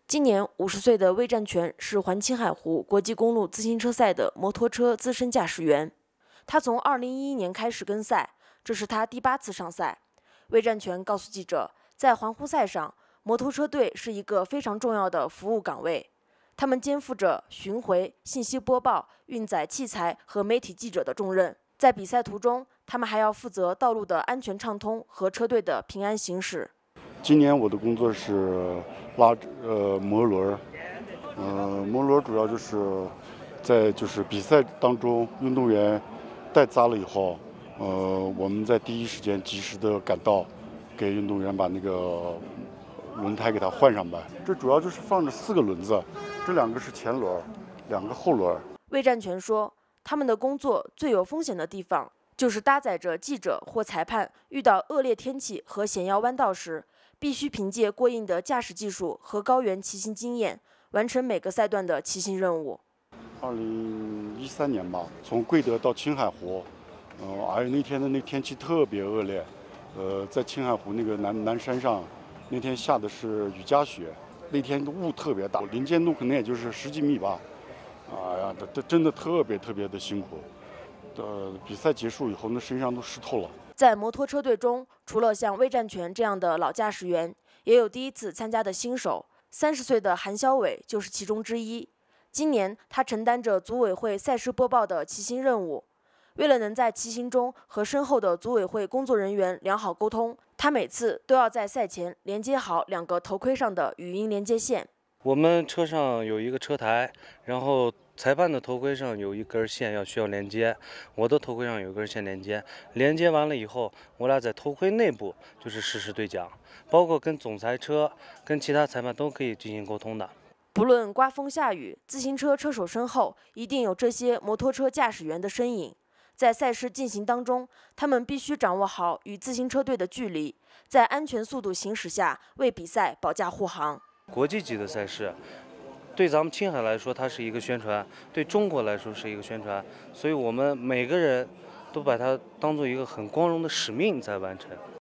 今年50岁的魏占全是环青海湖国际公路自行车赛的摩托车资深驾驶员。他从2011年开始跟赛，这是他第8次上赛。魏占全告诉记者，在环湖赛上，摩托车队是一个非常重要的服务岗位，他们肩负着巡回、信息播报、运载器材和媒体记者的重任。在比赛途中，他们还要负责道路的安全畅通和车队的平安行驶。 今年我的工作是拉摩轮，摩轮主要就是在比赛当中，运动员带砸了以后，我们在第一时间及时的赶到，给运动员把那个轮胎给它换上呗。这主要就是放着4个轮子，这2个是前轮，2个后轮。 魏占全说，他们的工作最有风险的地方，就是搭载着记者或裁判遇到恶劣天气和险要弯道时，必须凭借过硬的驾驶技术和高原骑行经验，完成每个赛段的骑行任务。 2013年吧，从贵德到青海湖，那天的天气特别恶劣，在青海湖那个南山上，那天下的是雨夹雪，那天雾特别大，临界度可能也就是10几米吧，这真的特别的辛苦。比赛结束以后，那身上都湿透了。 在摩托车队中，除了像魏占全这样的老驾驶员，也有第一次参加的新手。30岁的韩肖伟就是其中之一。今年他承担着组委会赛事播报的骑行任务。为了能在骑行中和身后的组委会工作人员良好沟通，他每次都要在赛前连接好2个头盔上的语音连接线。 我们车上有一个车台，然后裁判的头盔上有一根线需要连接，我的头盔上有一根线连接。连接完了以后，我俩在头盔内部就是实时对讲，包括跟总裁车、跟其他裁判都可以进行沟通的。 不论刮风下雨，自行车车手身后一定有这些摩托车驾驶员的身影。在赛事进行当中，他们必须掌握好与自行车队的距离，在安全速度行驶下为比赛保驾护航。 国际级的赛事，对咱们青海来说它是一个宣传，对中国来说是一个宣传，所以我们每个人都把它当做一个很光荣的使命在完成。